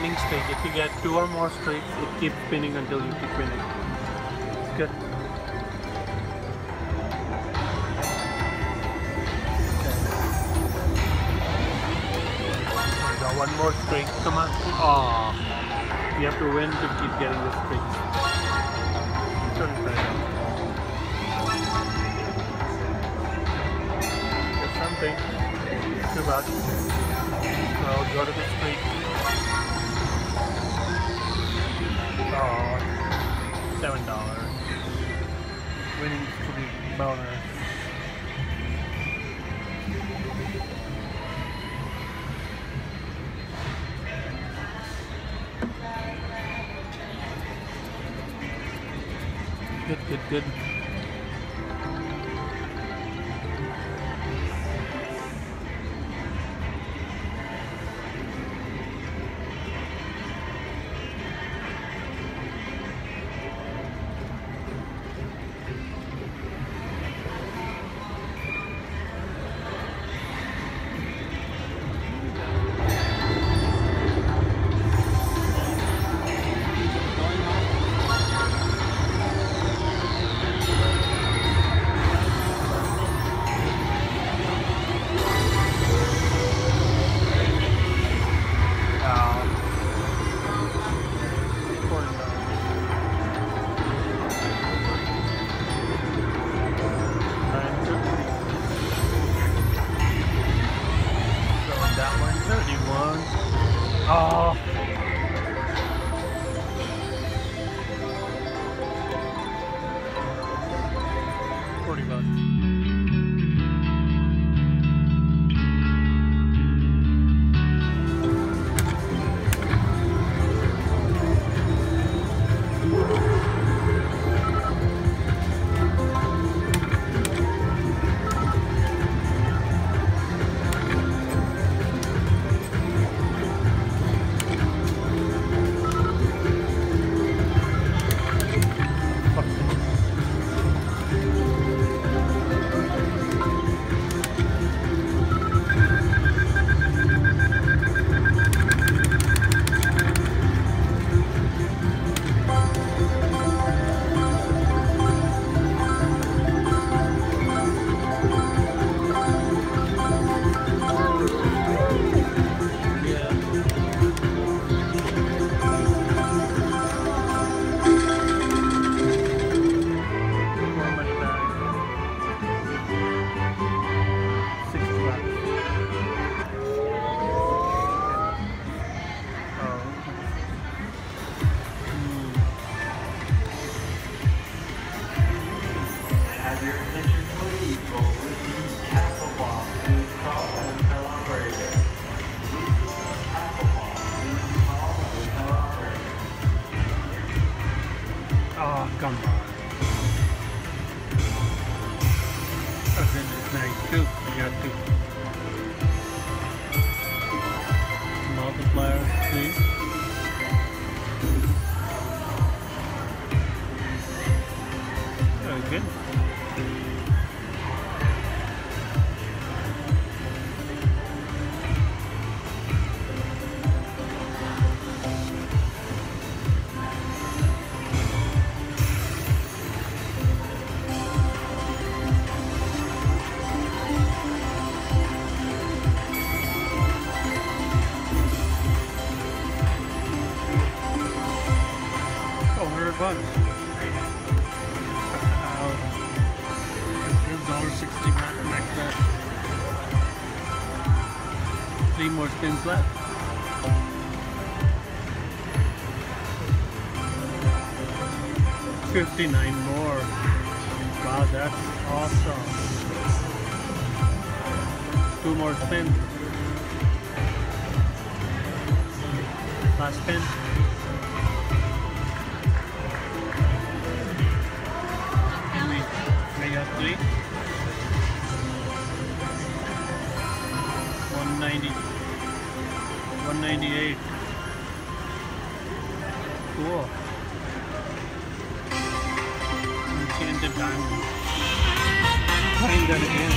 winning streak. If you get 2 or more streaks, it keeps spinning until you keep winning. It's good. Okay. We got 1 more streak. Come on. Aww. You have to win to keep getting the streaks. There's something. Too bad. So I'll go to the streak. Oh, $7. Winning to be bonus. Good, good, good. Oh. $40. Oh, come on. Oh, goodness, nice. 2. You got 2. Multiplier, 3. Very good. $100. $1.60 max that. 3 more spins left. $59 more. Wow, that's awesome. 2 more spins. Last spin. Got 3. 190. 198. Cool. Enchanted diamond. Trying that again.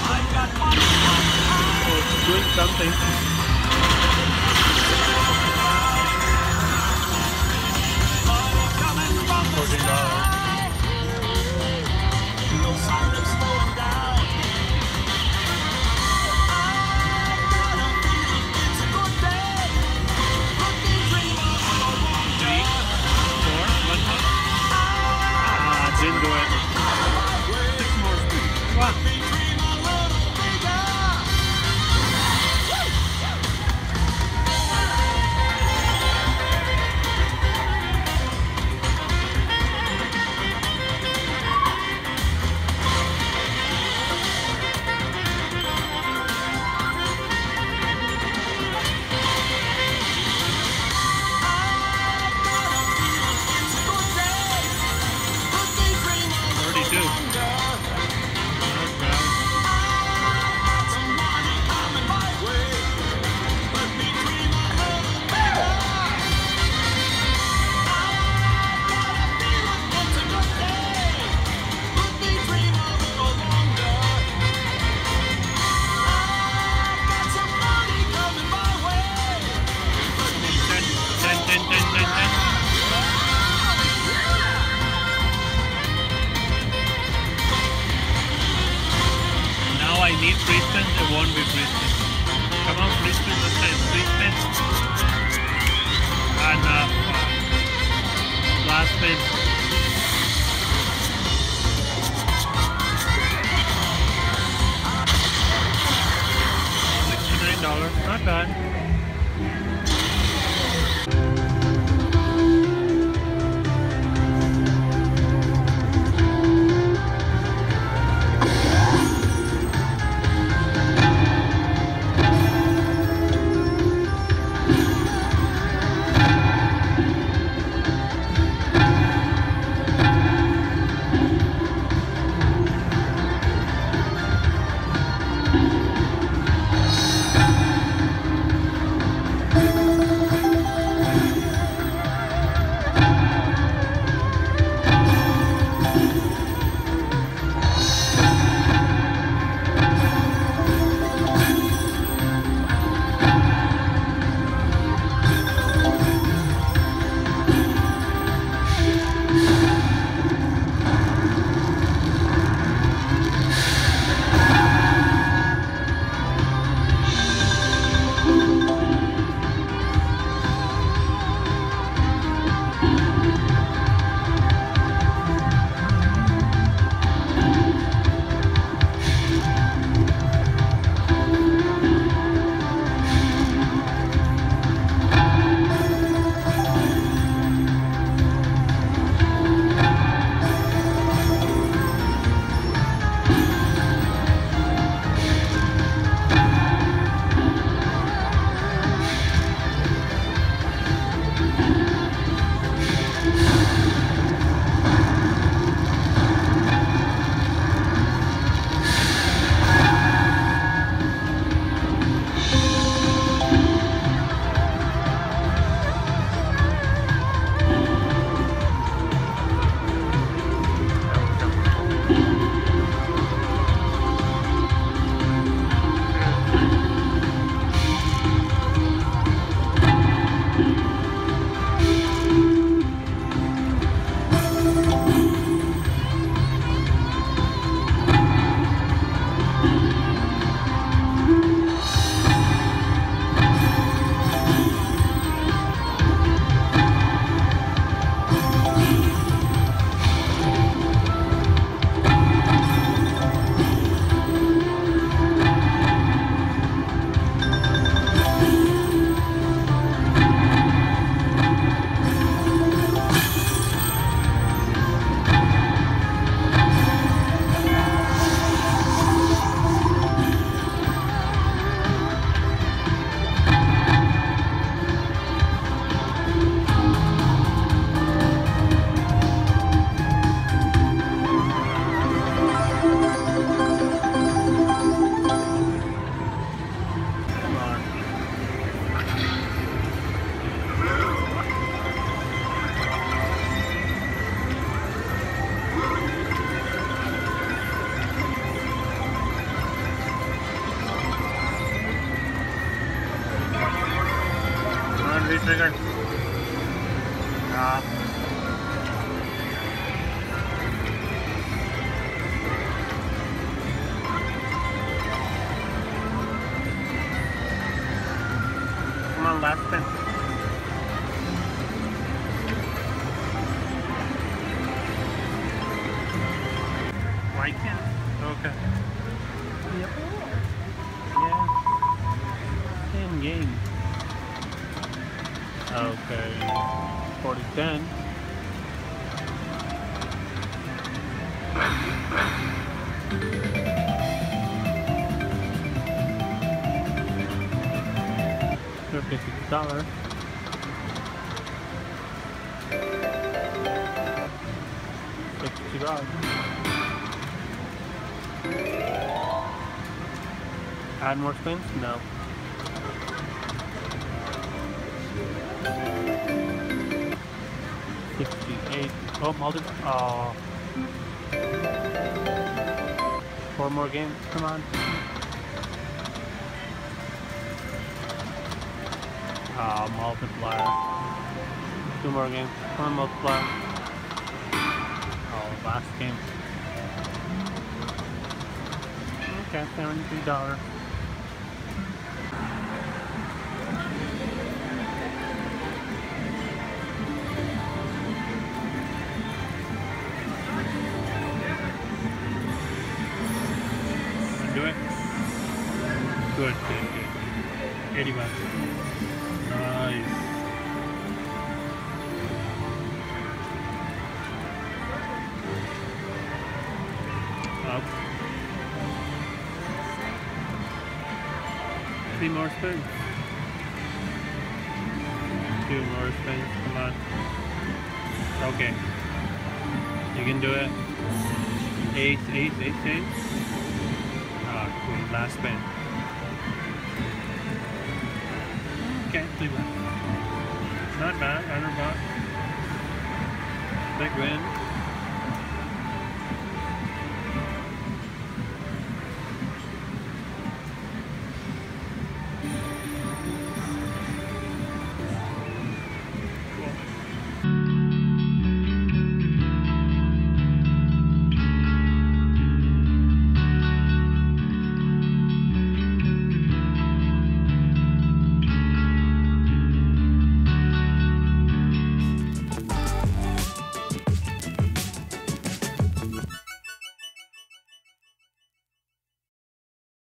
Oh, it's doing something. spin. $69, not bad. Triggered. Come on, last spin. Like it? Okay. Yep. Yeah. In game. Okay. 40-10. $56. $62. Add more spins? No. $68. Oh, multiple. Oh. 4 more games. Come on. Ah, multiplier. 2 more games. Come on, multiplier. Oh, last game. Okay, $73. Good, good, good. 80 bucks. Nice. Up. 3 more spins. 2 more spins. Come on. Okay. You can do it. Ace, ace, ace, ace. Ah, cool. Last spin. Okay, 3 left. Not bad. 100 bucks. Big win.